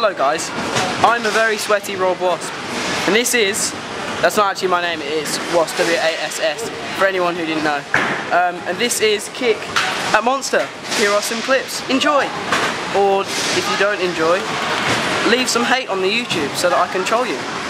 Hello guys, I'm a very sweaty Rob Wasp, and this is, that's not actually my name, it is Wasp, W-A-S-S, for anyone who didn't know. And this is Kick at Monster. Here are some clips. Enjoy! Or if you don't enjoy, leave some hate on the YouTube so that I can troll you.